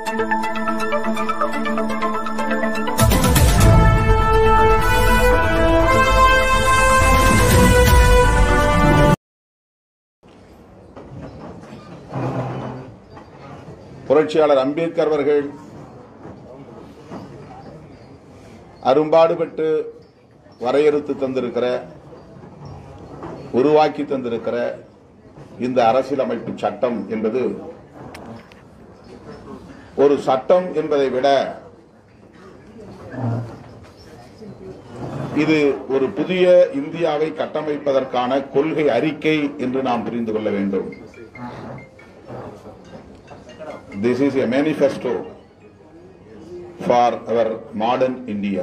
புரட்சியாளர் அம்பேத்கர் அவர்கள் அரும்பாடுபட்டு வரையறுத்து தந்திருக்கிற, உருவாக்கி தந்திருக்கிற இந்த அரசியலமைப்பு சட்டம் என்பது ஒரு சட்டம் என்பதை விட இது ஒரு புதிய இந்தியாவை கட்டமைப்பதற்கான கொள்கை அறிக்கை என்று நாம் புரிந்து கொள்ள வேண்டும். This is a manifesto for our modern India.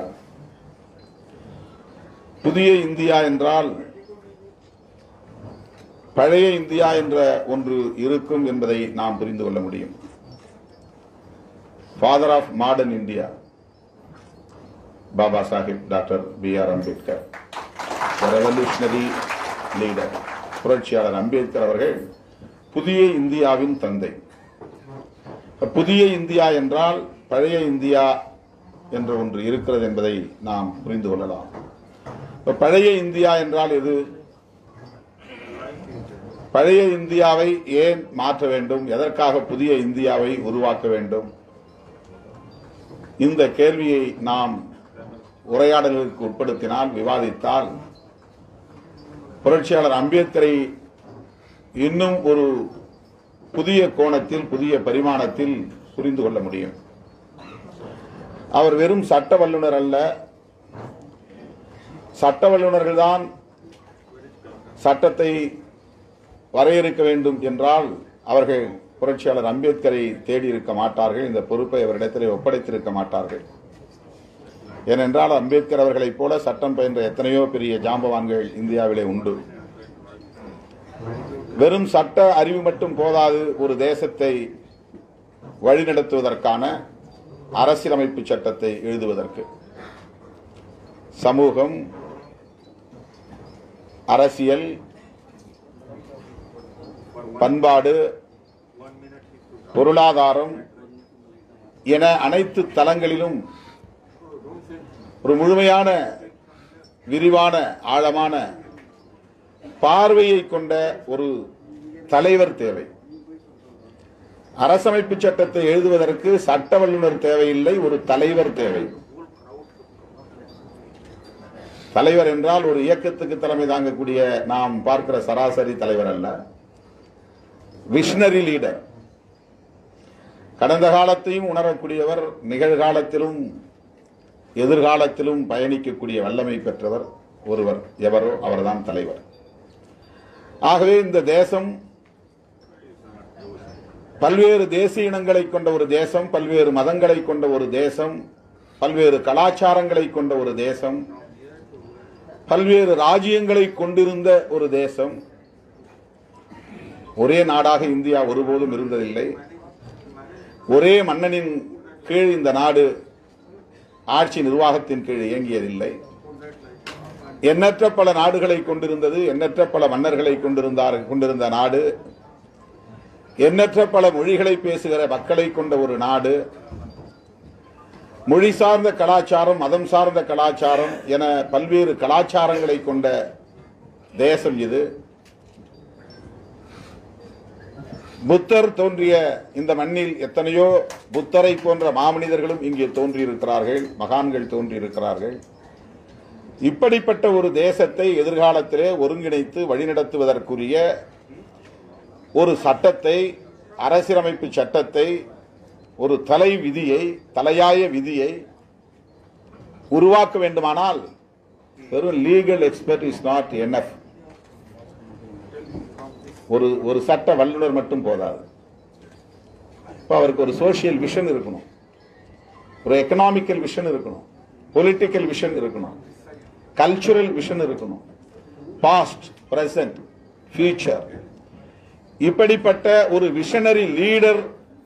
புதிய இந்தியா என்றால் பழைய இந்தியா என்ற ஒன்று இருக்கும் என்பதை நாம் புரிந்து கொள்ள முடியும். Father of modern India, Baba Sahib Dr. B.R. Ambedkar, the revolutionary leader. புரட்சியாளர் அம்பேத்கர் அவர்கள் புதிய இந்தியாவின் தந்தை. புதிய இந்தியா என்றால் பழைய இந்தியா என்ற ஒன்று இருக்கிறது என்பதை நாம் புரிந்து கொள்ளலாம். பழைய இந்தியா என்றால் எது? பழைய இந்தியாவை ஏன் மாற்ற வேண்டும்? எதற்காக புதிய இந்தியாவை உருவாக்க வேண்டும்? இந்த கேள்வியை நாம் உரையாடல்களுக்கு உட்படுத்தினால், விவாதித்தால், புரட்சியாளர் அம்பேத்கரை இன்னும் ஒரு புதிய கோணத்தில், புதிய பரிமாணத்தில் புரிந்து கொள்ள முடியும். அவர் வெறும் சட்ட வல்லுநர் அல்ல. சட்ட வல்லுநர்கள்தான் சட்டத்தை வரையறுக்க வேண்டும் என்றால் அவர்கள் புரட்சியாளர் அம்பேத்கரை தேடி இருக்க மாட்டார்கள், இந்த பொறுப்பை அவரிடத்திலே ஒப்படைத்திருக்க மாட்டார்கள். ஏனென்றால் அம்பேத்கர் அவர்களைப் போல சட்டம் பயின்ற எத்தனையோ பெரிய ஜாம்பவான்கள் இந்தியாவிலே உண்டு. வெறும் சட்ட அறிவு மட்டும் போதாது, ஒரு தேசத்தை வழிநடத்துவதற்கான அரசியலமைப்பு சட்டத்தை எழுதுவதற்கு. சமூகம், அரசியல், பண்பாடு, பொருளாதாரம் என அனைத்து தளங்களிலும் ஒரு முழுமையான, விரிவான, ஆழமான பார்வையை கொண்ட ஒரு தலைவர் தேவை. அரசமைப்பு சட்டத்தை எழுதுவதற்கு சட்ட வல்லுநர் தேவையில்லை, ஒரு தலைவர் தேவை. தலைவர் என்றால் ஒரு இயக்கத்துக்கு தலைமை தாங்கக்கூடிய நாம் பார்க்கிற சராசரி தலைவர் அல்ல, விஷனரி லீடர். கடந்த காலத்தையும் உணரக்கூடியவர், நிகழ்காலத்திலும் எதிர்காலத்திலும் பயணிக்கக்கூடிய வல்லமை பெற்றவர் ஒருவர். எவரோ அவர்தான் தலைவர். ஆகவே இந்த தேசம் பல்வேறு தேசிய இனங்களை கொண்ட ஒரு தேசம், பல்வேறு மதங்களை கொண்ட ஒரு தேசம், பல்வேறு கலாச்சாரங்களை கொண்ட ஒரு தேசம், பல்வேறு ராஜ்யங்களை கொண்டிருந்த ஒரு தேசம். ஒரே நாடாக இந்தியா ஒருபோதும் இருந்ததில்லை. ஒரே மன்னனின் கீழ் இந்த நாடு ஆட்சி நிர்வாகத்தின் கீழ் இயங்கியதில்லை. எண்ணற்ற பல நாடுகளை கொண்டிருந்தது, எண்ணற்ற பல மன்னர்களை கொண்டிருந்த நாடு, எண்ணற்ற பல மொழிகளை பேசுகிற மக்களை கொண்ட ஒரு நாடு, மொழி சார்ந்த கலாச்சாரம், மதம் சார்ந்த கலாச்சாரம் என பல்வேறு கலாச்சாரங்களை கொண்ட தேசம் இது. புத்தர் தோன்றிய இந்த மண்ணில் எத்தனையோ புத்தரை போன்ற மாமனிதர்களும் இங்கே தோன்றியிருக்கிறார்கள், மகான்கள் தோன்றியிருக்கிறார்கள். இப்படிப்பட்ட ஒரு தேசத்தை எதிர்காலத்திலே ஒருங்கிணைத்து வழிநடத்துவதற்குரிய ஒரு சட்டத்தை, அரசியலமைப்பு சட்டத்தை, ஒரு தலை விதியை, தலையாய விதியை உருவாக்க வேண்டுமானால் வெறும் legal expert is not enough. ஒரு சட்ட வல்லுநர் மட்டும் போதாது. அவருக்கு ஒரு சோசியல் விஷன் இருக்கணும், ஒரு எக்கனாமிக்கல் விஷன் இருக்கணும், பொலிட்டிக்கல் விஷன் இருக்கணும், கல்ச்சுரல் விஷன் இருக்கணும், பாஸ்ட், பிரசன்ட், ஃபியூச்சர். இப்படிப்பட்ட ஒரு விஷனரி லீடர்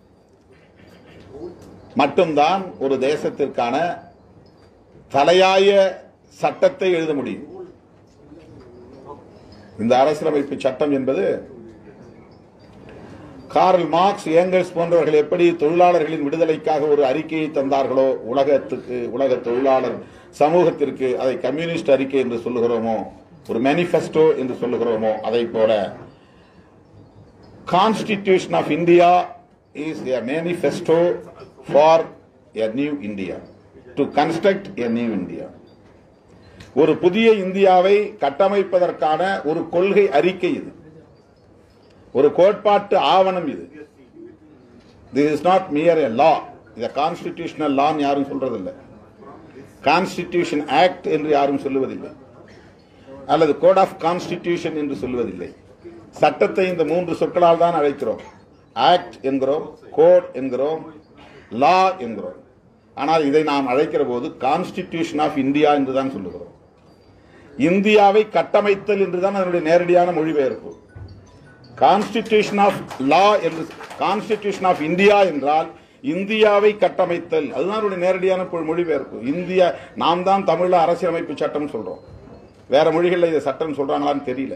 மட்டும்தான் ஒரு தேசத்திற்கான தலையாய சட்டத்தை எழுத முடியும். இந்த அரசியலமைப்பு சட்டம் என்பது கார்ல் மார்க்ஸ், ஏங்கல்ஸ் போன்றவர்கள் எப்படி தொழிலாளர்களின் விடுதலைக்காக ஒரு அறிக்கையை தந்தார்களோ உலக தொழிலாளர் சமூகத்திற்கு, அதை கம்யூனிஸ்ட் அறிக்கை என்று சொல்லுகிறோமோ, ஒரு மேனிஃபெஸ்டோ என்று சொல்லுகிறோமோ, அதை போல constitution of India is a manifesto for a new India, to construct a new India. ஒரு புதிய இந்தியாவை கட்டமைப்பதற்கான ஒரு கொள்கை அறிக்கை இது, ஒரு கோட்பாட்டு ஆவணம் இது. This is not mere a law. இது கான்ஸ்டிடியூஷனல் லா யாரும் சொல்றதில்லை, கான்ஸ்டிடியூஷன் ஆக்ட் என்று யாரும் சொல்லுவதில்லை, அல்லது கோட் ஆஃப் கான்ஸ்டிடியூஷன் என்று சொல்லுவதில்லை. சட்டத்தை இந்த 3 சொற்களால் தான் அழைக்கிறோம். ஆக்ட் என்கிறோம், கோட் என்கிறோம், லா என்கிறோம். ஆனால் இதை நாம் அழைக்கிற போது கான்ஸ்டிடியூஷன் ஆஃப் இந்தியா என்று தான் சொல்லுகிறோம். இந்தியாவை கட்டமைத்தல் என்றுதான் அதனுடைய நேரடியான மொழிபெயர்ப்பு. கான்ஸ்டிடியூஷன் ஆஃப் லா என்று, கான்ஸ்டிடியூஷன் ஆஃப் இந்தியா என்றால் இந்தியாவை கட்டமைத்தல், அதுதான் அதனுடைய நேரடியான மொழிபெயர்ப்பு. இந்தியா, நாம் தான் தமிழ்ல அரசியலமைப்பு சட்டம் சொல்றோம், வேற மொழிகளில் இதை சட்டம் சொல்றாங்களான்னு தெரியல,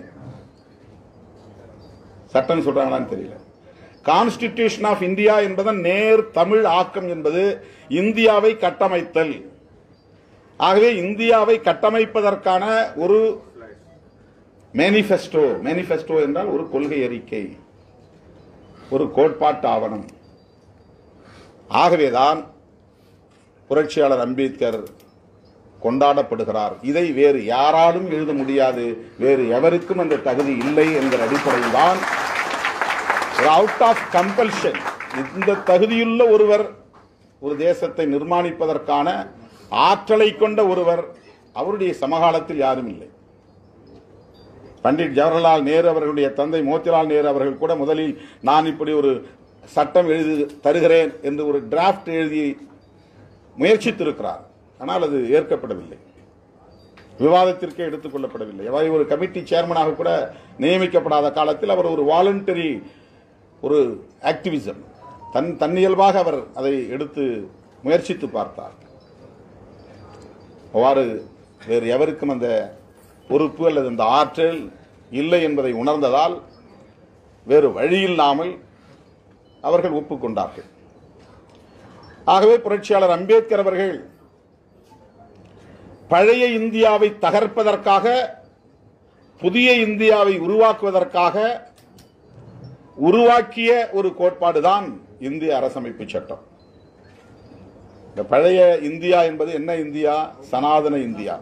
சட்டம் சொல்றாங்களான்னு தெரியல. கான்ஸ்டிடியூஷன் ஆஃப் இந்தியா என்பதன் நேர் தமிழ் ஆக்கம் என்பது இந்தியாவை கட்டமைத்தல். ஆகவே இந்தியாவை கட்டமைப்பதற்கான ஒரு மேனிஃபெஸ்டோ, மேனிஃபெஸ்டோ என்றால் ஒரு கொள்கை அறிக்கை, ஒரு கோட்பாட்டு ஆவணம். ஆகவேதான் புரட்சியாளர் அம்பேத்கர் கொண்டாடப்படுகிறார். இதை வேறு யாராலும் எழுத முடியாது, வேறு எவருக்கும் அந்த தகுதி இல்லை என்கிற அடிப்படையில் தான் அவுட் ஆஃப் கம்பல்ஷன், இந்த தகுதியுள்ள ஒருவர் ஒரு தேசத்தை நிர்மாணிப்பதற்கான ஆற்றலை கொண்ட ஒருவர் அவருடைய சமகாலத்தில் யாரும் இல்லை. பண்டிட் ஜவஹர்லால் நேரு அவர்களுடைய தந்தை மோத்திலால் நேரு அவர்கள் கூட முதலில் நான் இப்படி ஒரு சட்டம் எழுதி தருகிறேன் என்று ஒரு டிராப்ட் எழுதி முயற்சித்திருக்கிறார். ஆனால் அது ஏற்கப்படவில்லை, விவாதத்திற்கே எடுத்துக் கொள்ளப்படவில்லை. அவர் ஒரு கமிட்டி சேர்மனாக கூட நியமிக்கப்படாத காலத்தில் அவர் ஒரு வாலண்டரி, ஒரு ஆக்டிவிசம், தன்னியல்பாக அவர் அதை எடுத்து முயற்சித்து பார்த்தார். அவ்வாறு வேறு எவருக்கும் அந்த பொறுப்பு அல்லது அந்த ஆற்றல் இல்லை என்பதை உணர்ந்ததால் வேறு வழியில்லாமல் அவர்கள் ஒப்புக்கொண்டார்கள். ஆகவே புரட்சியாளர் அம்பேத்கர் அவர்கள் பழைய இந்தியாவை தகர்ப்பதற்காக, புதிய இந்தியாவை உருவாக்குவதற்காக உருவாக்கிய ஒரு கோட்பாடுதான் இந்திய அரசமைப்பு சட்டம். இந்த பழைய இந்தியா என்பது என்ன India? Sanatana India,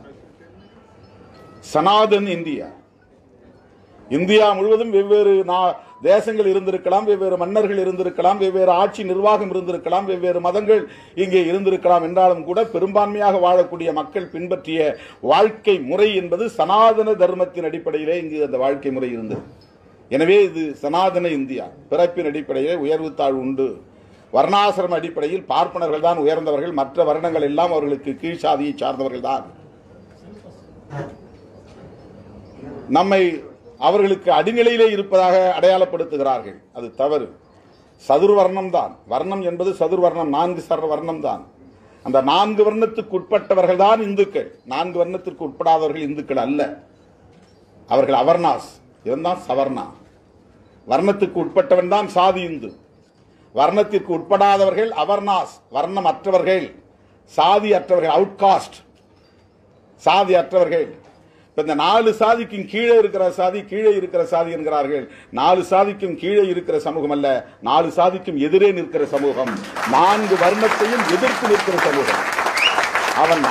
Sanatan India. India முழுவதும் வெவ்வேறு தேசங்கள் இருந்திருக்கலாம், வெவ்வேறு மன்னர்கள் இருந்திருக்கலாம், வெவ்வேறு ஆட்சி நிர்வாகம் இருந்திருக்கலாம், வெவ்வேறு மதங்கள் இங்கே இருந்திருக்கலாம். என்றாலும் கூட பெரும்பான்மையாக வாழக்கூடிய மக்கள் பின்பற்றிய வாழ்க்கை முறை என்பது சனாதன தர்மத்தின் அடிப்படையிலே இங்கு அந்த வாழ்க்கை முறை இருந்தது. எனவே இது சனாதன இந்தியா. பிறப்பின் அடிப்படையிலே உயர்வு தாழ்வு உண்டு, வர்ணாசிரம அடிப்படையில் பார்ப்பனர்கள் தான் உயர்ந்தவர்கள், மற்ற வர்ணங்கள் எல்லாம் அவர்களுக்கு கீழ் சாதியை சார்ந்தவர்கள் தான். நம்மை அவர்களுக்கு அடிநிலையிலே இருப்பதாக அடையாளப்படுத்துகிறார்கள். அது தவறு. சதுர்வர்ணம் தான், வர்ணம் என்பது சதுர்வர்ணம், 4 சர வர்ணம் தான். அந்த 4 வர்ணத்துக்கு உட்பட்டவர்கள் தான் இந்துக்கள், 4 வர்ணத்திற்கு உட்படாதவர்கள் இந்துக்கள் அல்ல. அவர்கள் அவர்ணாஸ், இதுதான் சவர்ணா. வர்ணத்துக்கு உட்பட்டவன் தான் சாதி இந்து, வர்ணத்திற்கு உட்படாதவர்கள் அவர்ணாஸ், வர்ணம் அற்றவர்கள், சாதி அற்றவர்கள், அவுட்காஸ்ட், சாதி அற்றவர்கள். இந்த 4 சாதிக்கும் கீழே இருக்கிற சாதி, கீழே இருக்கிற சாதி என்கிறார்கள். 4 சாதிக்கும் கீழே இருக்கிற சமூகம் அல்ல, 4 சாதிக்கும் எதிரே நிற்கிற சமூகம், 4 வர்ணத்தையும் எதிர்த்து நிற்கிற சமூகம். அவன்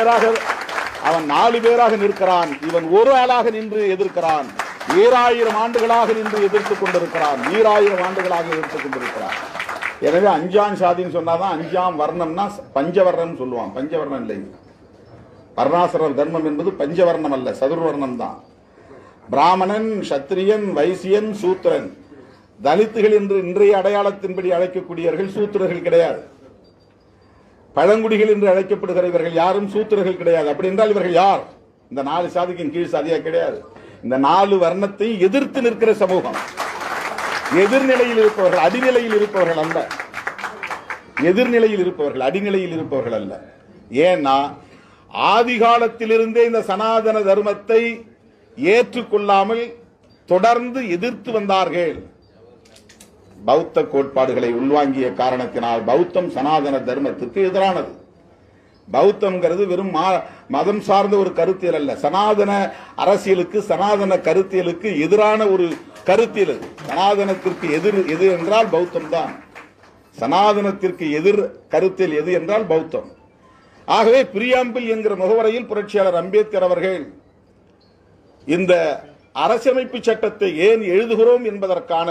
4 பேராக நிற்கிறான், இவன் ஒரு ஆளாக நின்று எதிர்க்கிறான். 1000 ஆண்டுகளாக நின்று எதிர்த்துக் கொண்டிருக்கிறான், 1000 ஆண்டுகளாக எதிர்த்துக் கொண்டிருக்கிறான். எனவே 5ஆம் சாதின்னு சொன்னாதான் 5ஆம் வர்ணம்னா பஞ்சவர்ணம் சொல்லுவான். பஞ்சவர்ணம் இல்லை, வர்ணாசிரம தர்மம் என்பது பஞ்சவர்ணம் அல்ல, சதுர்வர்ணம் தான். பிராமணன், சத்திரியன், வைசியன், சூத்திரன். தலித்துகள் என்று இன்றைய அடையாளத்தின்படி அழைக்கக்கூடியவர்கள் சூத்திரர்கள் கிடையாது. பழங்குடிகள் என்று அழைக்கப்படுகிற இவர்கள் யாரும் சூத்திரர்கள் கிடையாது. அப்படி என்றால் இவர்கள் யார்? இந்த 4 சாதிக்கும் கீழ் சாதியா கிடையாது. இந்த 4 வர்ணத்தை எதிர்த்து நிற்கிற சமூகம், எதிர்நிலையில் இருப்பவர்கள், அடிநிலையில் இருப்பவர்கள் அல்ல. எதிர்நிலையில் இருப்பவர்கள், அடிநிலையில் இருப்பவர்கள் அல்ல. ஏன்னா ஆதி காலத்திலிருந்தே இந்த சனாதன தர்மத்தை ஏற்றுக்கொள்ளாமல் தொடர்ந்து எதிர்த்து வந்தார்கள். பௌத்த கோட்பாடுகளை உள்வாங்கிய காரணத்தினால் பௌத்தம் சனாதன தர்மத்திற்கு எதிரானது. பௌத்தம்ங்கிறது வெறும் மதம் சார்ந்த ஒரு கருத்தியல் அல்ல, சனாதன அரசியலுக்கு சனாதன கருத்தியலுக்கு எதிரான ஒரு கருத்தியல். சனாதனத்திற்கு எது என்றால் பௌத்தம் தான். சனாதனத்திற்கு எதிர் கருத்தியல் எது என்றால் பௌத்தம். ஆகவே பிரியாம்பிள் என்கிற முகவரையில் புரட்சியாளர் அம்பேத்கர் அவர்கள் இந்த அரசியலமைப்பு சட்டத்தை ஏன் எழுதுகிறோம் என்பதற்கான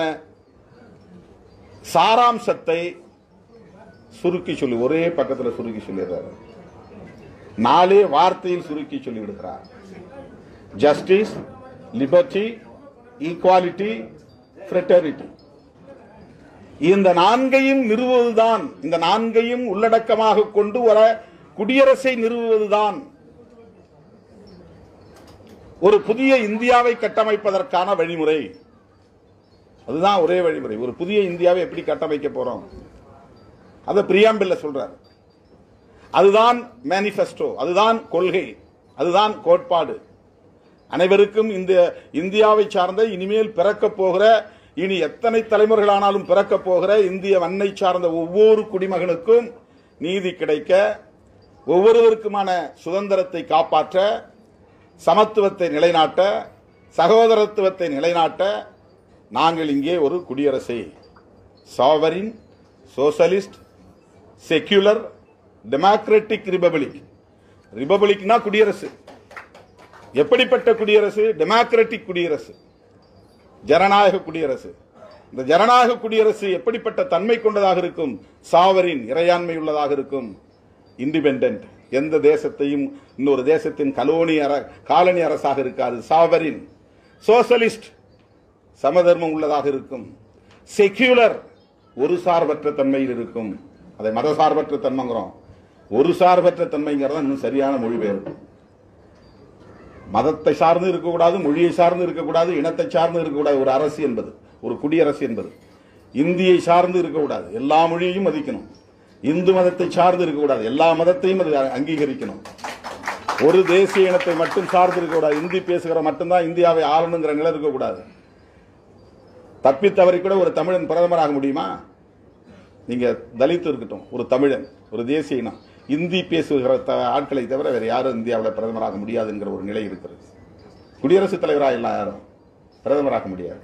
சாராம்சத்தை சுருக்கி சொல்லி ஒரே பக்கத்தில் சுருக்கி சொல்லிடுறார். 4 வார்த்தையில் சுருக்கி சொல்லி விடுகிறார். Justice, liberty, equality, fraternity. இந்த 4ஐயும் நிறுவுவதுதான், இந்த 4ஐயும் உள்ளடக்கமாக கொண்டு வர குடியரசை நிறுவுவதுதான் ஒரு புதிய இந்தியாவை கட்டமைப்பதற்கான வழிமுறை. அதுதான் ஒரே வழிமுறை. ஒரு புதிய இந்தியாவை எப்படி கட்டமைக்க போறோம் அதை பிரியாம்பிள்ல சொல்றார். அதுதான் மேனிஃபெஸ்டோ, அதுதான் கொள்கை, அதுதான் கோட்பாடு. அனைவருக்கும் இந்த இந்தியாவை சார்ந்த இனிமேல் பிறக்க போகிற, இனி எத்தனை தலைமுறைகளானாலும் பிறக்க போகிற இந்திய மண்ணை சார்ந்த ஒவ்வொரு குடிமகனுக்கும் நீதி கிடைக்க, ஒவ்வொருவருக்குமான சுதந்திரத்தை காப்பாற்ற, சமத்துவத்தை நிலைநாட்ட, சகோதரத்துவத்தை நிலைநாட்ட நாங்கள் இங்கே ஒரு குடியரசை, sovereign, socialist, secular, democratic republic. ரிபப்ளிக்னா குடியரசு. எப்படிப்பட்ட குடியரசு? டெமோக்ராட்டிக் குடியரசு, ஜனநாயக குடியரசு. இந்த ஜனநாயக குடியரசு எப்படிப்பட்ட தன்மை கொண்டதாக இருக்கும்? சாவரின், இறையாண்மை உள்ளதாக இருக்கும். இண்டிபெண்டன்ட், எந்த தேசத்தையும் இன்னொரு தேசத்தின் காலனி அரசாக இருக்காது. சாவரின். சோசலிஸ்ட், சமதர்மம் உள்ளதாக இருக்கும். செக்யூலர், ஒரு சார்பற்ற தன்மையில் இருக்கும். அதை மதசார்பற்ற தன்மைங்கிறோம். ஒரு சார்பற்ற தன்மைங்கிறத இன்னும் சரியான மொழிபெயர்ப்பு. மதத்தை சார்ந்து இருக்கக்கூடாது, மொழியை சார்ந்து இருக்கக்கூடாது, இனத்தை சார்ந்து இருக்கக்கூடாது. ஒரு அரசு என்பது, ஒரு குடியரசு என்பது இந்தியை சார்ந்து இருக்கக்கூடாது, எல்லா மொழியையும் மதிக்கணும். இந்து மதத்தை சார்ந்து இருக்கக்கூடாது, எல்லா மதத்தையும் அது அங்கீகரிக்கணும். ஒரு தேசிய இனத்தை மட்டும் சார்ந்து இருக்கக்கூடாது, இந்தி பேசுகிற மட்டும்தான் இந்தியாவை ஆளணுங்கிற நிலை இருக்கக்கூடாது. தப்பித்தவரை கூட ஒரு தமிழன் பிரதமராக முடியுமா? நீங்க தலித்து இருக்கட்டும், ஒரு தமிழன், ஒரு தேசிய இனம், இந்தி பேசுகிற ஆட்களை தவிர வேற யாரும் இந்தியாவில் பிரதமராக முடியாது என்கிற ஒரு நிலை இருக்கிறது. குடியரசுத் தலைவராக எல்லாம் யாரும் பிரதமராக முடியாது.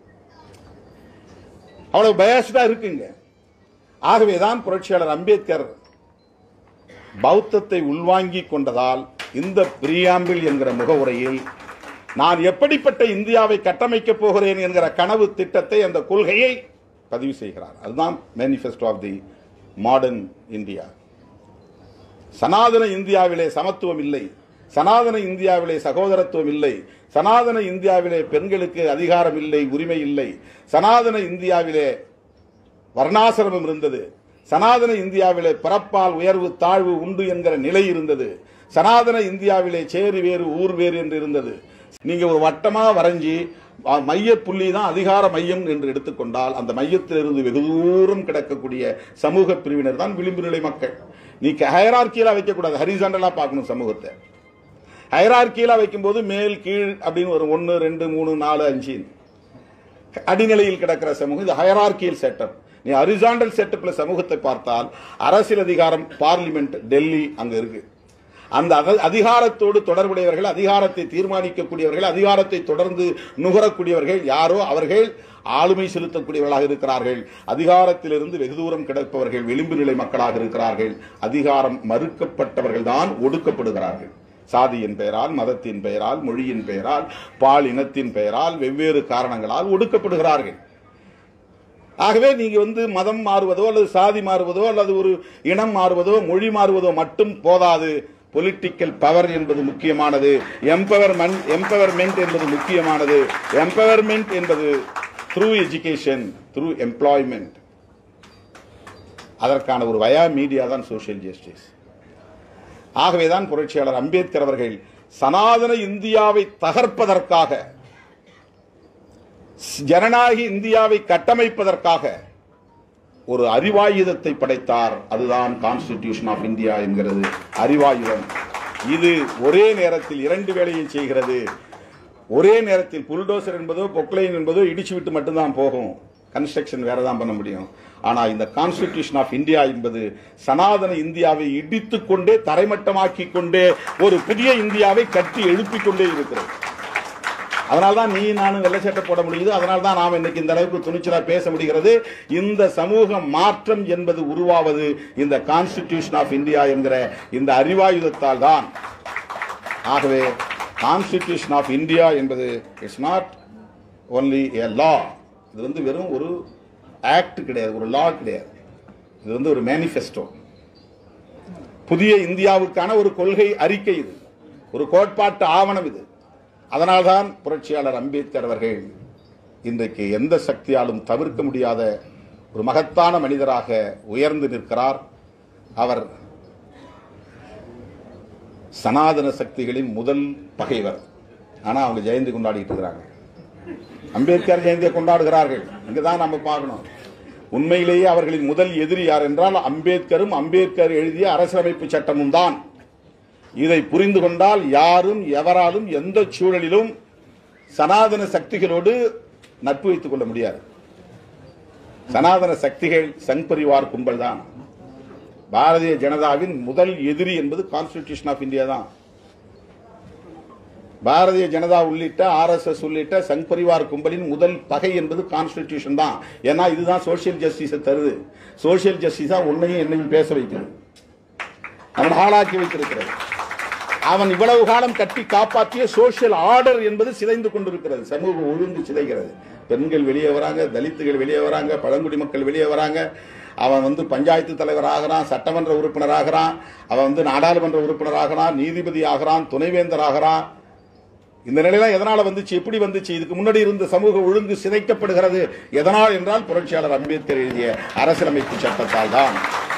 அவ்வளவு பயஸ்டா இருக்குங்க. ஆகவேதான் புரட்சியாளர் அம்பேத்கர் பௌத்தத்தை உள்வாங்கி கொண்டதால் இந்த பிரியாம்பிள் என்கிற முகவுரையில் நான் எப்படிப்பட்ட இந்தியாவை கட்டமைக்கப் போகிறேன் என்கிற கனவு திட்டத்தை, அந்த கொள்கையை பதிவு செய்கிறார். அதுதான் manifesto of the modern India. சனாதன இந்தியாவிலே சமத்துவம் இல்லை, சனாதன இந்தியாவிலே சகோதரத்துவம் இல்லை, சனாதன இந்தியாவிலே பெண்களுக்கு அதிகாரம் இல்லை, உரிமை இல்லை, சனாதன இந்தியாவிலே வர்ணாசிரமம் இருந்தது, சனாதன இந்தியாவிலே பிறப்பால் உயர்வு தாழ்வு உண்டு என்கிற நிலை இருந்தது, சனாதன இந்தியாவிலே சேரி வேறு ஊர் வேறு என்று இருந்தது. நீங்க ஒரு வட்டமா வரைஞ்சி மைய புள்ளி தான் அதிகார மையம் என்று எடுத்துக்கொண்டால், அந்த மையத்திலிருந்து வெகு தூரம் கிடக்கக்கூடிய சமூக பிரிவினர் தான் விளிம்பு நிலை மக்கள். நீ ஹைரார்கியலா வைக்கக்கூடாது, ஹரிசாண்டலா பார்க்கணும் சமூகத்தை. ஹைரார்கியலா வைக்கும் போது மேல் கீழ் அப்படின்னு ஒரு 1 2 3 4 5 அடிநிலையில் கிடக்கிற சமூகம், இது ஹைரார்கியல் செட்டப். நீ ஹரிசாண்டல் செட்டப்ல சமூகத்தை பார்த்தால் அரசியல் அதிகாரம் பார்லிமெண்ட் டெல்லி அங்க இருக்கு. அந்த அதிகாரத்தோடு தொடர்புடையவர்கள், அதிகாரத்தை தீர்மானிக்கக்கூடியவர்கள், அதிகாரத்தை தொடர்ந்து நுகரக்கூடியவர்கள் யாரோ அவர்கள் ஆளுமை செலுத்தக்கூடியவர்களாக இருக்கிறார்கள். அதிகாரத்திலிருந்து வெகு தூரம் கிடப்பவர்கள் விளிம்பு நிலை மக்களாக இருக்கிறார்கள். அதிகாரம் மறுக்கப்பட்டவர்கள் தான் ஒடுக்கப்படுகிறார்கள். சாதியின் பெயரால், மதத்தின் பெயரால், மொழியின் பெயரால், பால் இனத்தின் பெயரால், வெவ்வேறு காரணங்களால் ஒடுக்கப்படுகிறார்கள். ஆகவே நீங்க மதம் மாறுவதோ அல்லது சாதி மாறுவதோ அல்லது ஒரு இனம் மாறுவதோ மொழி மாறுவதோ மட்டும் போதாது. பொலிட்டிக்கல் பவர் என்பது முக்கியமானது, எம்பவர்மெண்ட் என்பது முக்கியமானது. எம்பவர்மெண்ட் என்பது த்ரூ எஜுகேஷன், த்ரூ எம்ப்ளாய்மெண்ட். அதற்கான ஒரு வயா மீடியா தான் சோசியல் ஜஸ்டிஸ். ஆகவேதான் புரட்சியாளர் அம்பேத்கர் அவர்கள் சனாதன இந்தியாவை தகர்ப்பதற்காக, ஜனநாயக இந்தியாவை கட்டமைப்பதற்காக ஒரு அறிவாயுதத்தை படைத்தார். அதுதான் கான்ஸ்டிடியூஷன் ஆஃப் இந்தியா என்கிறது அறிவாயுதம். இது ஒரே நேரத்தில் 2 வேலையை செய்கிறது. ஒரே நேரத்தில் புல்டோசர் என்பதோ பொக்லைன் என்பதோ இடிச்சு விட்டு மட்டும்தான் போகும். கன்ஸ்ட்ரக்ஷன் வேற தான் பண்ண முடியும். ஆனா இந்த கான்ஸ்டிடியூஷன் ஆஃப் இந்தியா என்பது சனாதன இந்தியாவை இடித்துக் கொண்டே தரைமட்டமாக்கி கொண்டே ஒரு புதிய இந்தியாவை கட்டி எழுப்பிக் கொண்டே இருக்கிறது. அதனால்தான் நீ நானும் வெள்ளை சட்டை போட முடியுது. அதனால்தான் நாம் இன்னைக்கு இந்த அளவுக்கு துணிச்சலா பேச முடிகிறது. இந்த சமூக மாற்றம் என்பது உருவாவது இந்த கான்ஸ்டிடியூஷன் ஆஃப் இந்தியா என்கிற இந்த அறிவாயுதத்தால் தான். ஆகவே கான்ஸ்டிடியூஷன் ஆஃப் இந்தியா என்பது it's not only a law. இது வந்து வெறும் ஒரு ஆக்ட் கிடையாது, ஒரு லா கிடையாது. இது வந்து ஒரு மேனிஃபெஸ்டோ, புதிய இந்தியாவுக்கான ஒரு கொள்கை அறிக்கை, இது ஒரு கோட்பாட்டு ஆவணம். இது அதனால்தான் புரட்சியாளர் அம்பேத்கர் அவர்கள் இன்றைக்கு எந்த சக்தியாலும் தவிர்க்க முடியாத ஒரு மகத்தான மனிதராக உயர்ந்து நிற்கிறார். அவர் சனாதன சக்திகளின் முதல் பகைவர். ஆனா அவங்க ஜெயந்தி கொண்டாடிட்டு இருக்கிறாங்க. அம்பேத்கர் ஜெயந்தியை கொண்டாடுகிறார்கள். இங்கதான் நம்ம பார்க்கணும், உண்மையிலேயே அவர்களின் முதல் எதிரி யார் என்றால் அம்பேத்கரும் அம்பேத்கர் எழுதிய அரசியலமைப்பு சட்டமும் தான். இதை புரிந்து கொண்டால் யாரும் எவராலும் எந்த சூழலிலும் சனாதன சக்திகளோடு நட்பு வைத்துக் கொள்ள முடியாது. சனாதன சக்திகள் சங் பரிவார் கும்பல் தான். பாரதிய ஜனதாவின் முதல் எதிரி என்பது கான்ஸ்டிடியூஷன் ஆஃப் இந்தியா தான். பாரதிய ஜனதா உள்ளிட்ட RSS உள்ளிட்ட சங் பரிவார் கும்பலின் முதல் பகை என்பது கான்ஸ்டிடியூஷன் தான். ஏன்னா இதுதான் சோசியல் ஜஸ்டிஸை தருது. சோசியல் ஜஸ்டிஸா உன்னையும் என்னையும் பேச வைக்கிறது, அவன் ஆளாக்கி வைத்திருக்கிறது. அவன் இவ்வளவு காலம் கட்டி காப்பாற்றிய சோசியல் ஆர்டர் என்பது சிதைந்து கொண்டிருக்கிறது. சமூக ஒழுங்கு சிதைகிறது. பெண்கள் வெளியே வராங்க, தலித்துகள் வெளியே வராங்க, பழங்குடி மக்கள் வெளியே வராங்க. அவன் வந்து பஞ்சாயத்து தலைவர் ஆகிறான், சட்டமன்ற உறுப்பினர் ஆகிறான், அவன் வந்து நாடாளுமன்ற உறுப்பினர் ஆகிறான், நீதிபதி ஆகிறான், துணைவேந்தர் ஆகிறான். இந்த நிலையெல்லாம் எதனால வந்துச்சு, எப்படி வந்துச்சு? இதுக்கு முன்னாடி இருந்த சமூக ஒழுங்கு சிதைக்கப்படுகிறது. எதனால் என்றால் புரட்சியாளர் அம்பேத்கர் எழுதிய அரசியலமைப்பு சட்டத்தால் தான்.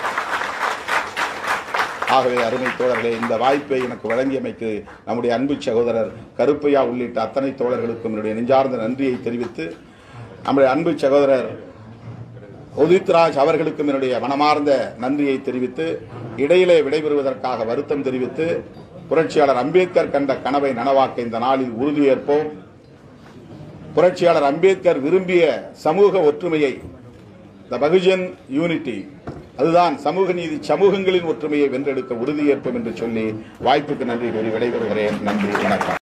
ஆகவே அருமை தோழர்களே, இந்த வாய்ப்பை எனக்கு வழங்கியமைக்கு நம்முடைய அன்பு சகோதரர் கருப்பையா உள்ளிட்ட அத்தனை தோழர்களுக்கும் என்னுடைய நெஞ்சார்ந்த நன்றியை தெரிவித்து, நம்முடைய அன்பு சகோதரர் உதித்ராஜ் அவர்களுக்கும் என்னுடைய மனமார்ந்த நன்றியை தெரிவித்து, இடையிலே விடைபெறுவதற்காக வருத்தம் தெரிவித்து, புரட்சியாளர் அம்பேத்கர் கண்ட கனவை நனவாக்க இந்த நாளில் உறுதியேற்போம். புரட்சியாளர் அம்பேத்கர் விரும்பிய சமூக ஒற்றுமையை, த பகுஜன் யூனிட்டி, அதுதான் சமூக நீதி சமூகங்களின் ஒற்றுமையை வென்றெடுக்க உறுதியேற்போம் என்று சொல்லி வாய்ப்புக்கு நன்றி கூறி விடைபெறுகிறேன். நன்றி, வணக்கம்.